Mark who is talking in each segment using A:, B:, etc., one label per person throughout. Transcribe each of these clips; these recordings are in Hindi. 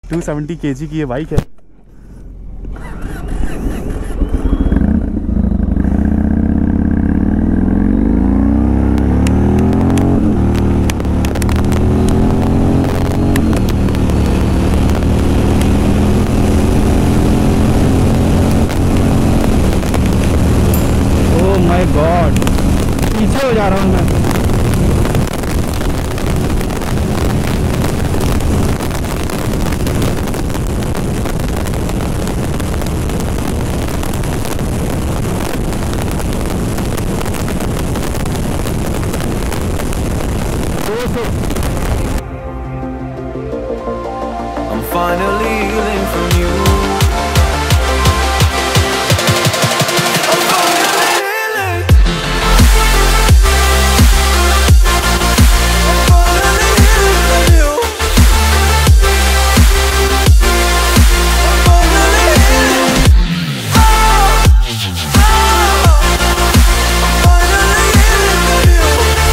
A: 270 kg की ये बाइक है। ओह माय गॉड, पीछे हो जा रहा हूँ मैं।
B: I'm finally healing from you. I'm finally healing. I'm finally healing from you. I'm finally healing. Oh, I'm finally healing from you.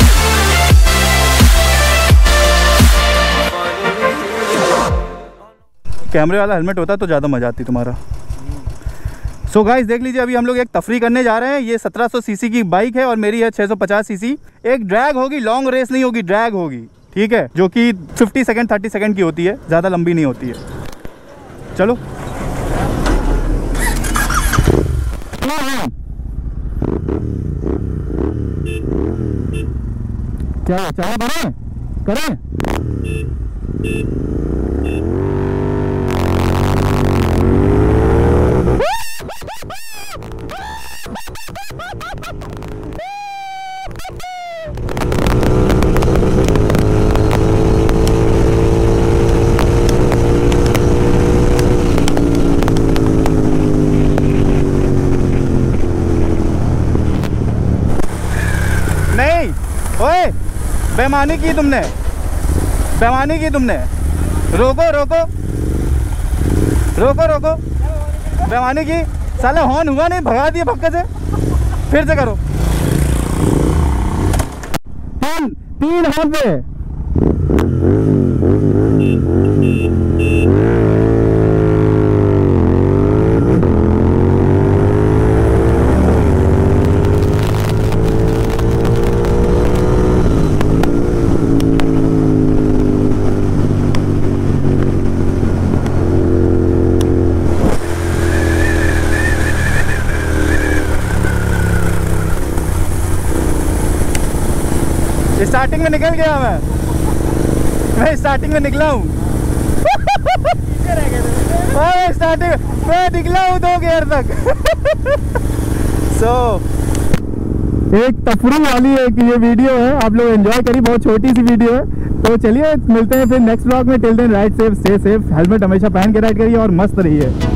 A: कैमरे वाला हेलमेट होता तो ज़्यादा मजा आती तुम्हारा। सो गाइस देख लीजिए, अभी हम लोग एक तफरी करने जा रहे हैं। ये 1700 सीसी की बाइक है और मेरी है 650 सीसी। एक ड्रैग होगी, लॉन्ग रेस नहीं होगी, ड्रैग होगी, ठीक है, जो कि 50 सेकंड 30 सेकंड की होती है, ज़्यादा लंबी नहीं होती है। चलो क्या चाहे करें। नहीं, ओए बेईमानी की तुमने, बेईमानी की तुमने। रोको रोको रोको रोको, बेईमानी की। साला हॉर्न हुआ नहीं, भगा दिए पक्के से। फिर से करो। तीन हॉर्न पे। स्टार्टिंग में निकल गया मैं स्टार्टिंग में निकला हूँ। स्टार्टिंग मैं निकला हूँ 2 गियर तक। एक तफरी वाली एक ये वीडियो है, आप लोग एंजॉय करिए, बहुत छोटी सी वीडियो है। तो चलिए मिलते हैं फिर नेक्स्ट व्लॉग में। Till then ride safe, stay safe, helmet हमेशा पहन के राइड करिए और मस्त रहिए।